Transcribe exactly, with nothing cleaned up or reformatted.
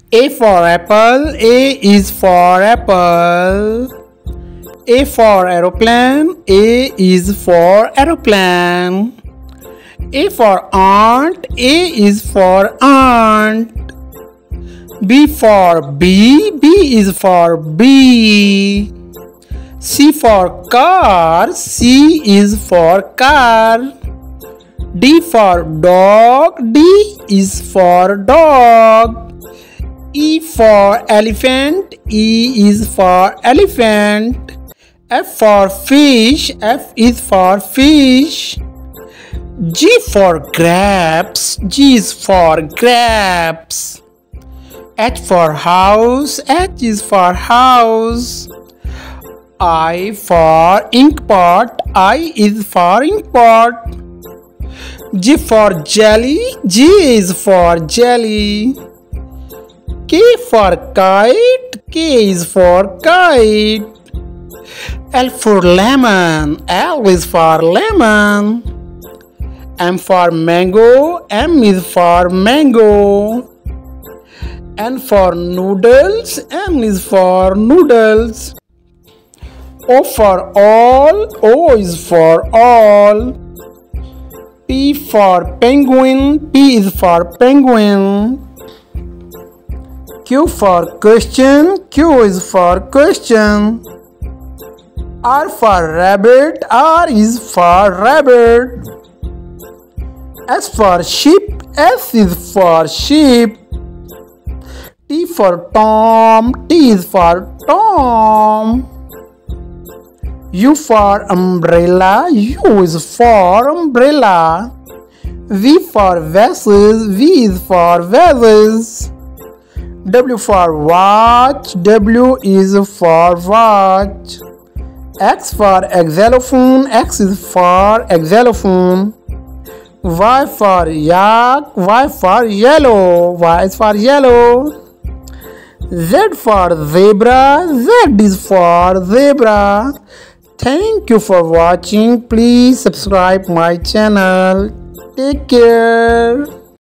A for apple, A is for apple. A for aeroplane, A is for aeroplane. A for ant, A is for ant. B for bee, B is for bee. C for car, C is for car. D for dog, D is for dog. E for elephant, E is for elephant. F for fish, F is for fish. G for grapes, G is for grapes. H for house, H is for house. I for ink pot, I is for ink pot. J for jelly, J is for jelly. K for kite, K is for kite. L for lemon, L is for lemon. M for mango, M is for mango. N for noodles, N is for noodles. O for all, O is for all. P for penguin, P is for penguin. Q for question, Q is for question. R for rabbit, R is for rabbit. S for sheep, S is for sheep. T for Tom, T is for Tom. U for umbrella, U is for umbrella. V for vases, V is for vases. W for watch, W is for watch. X for xylophone, X is for xylophone. Y for yak, Y for yellow, Y is for yellow. Z for zebra, Z is for zebra. Thank you for watching. Please subscribe my channel. Take care.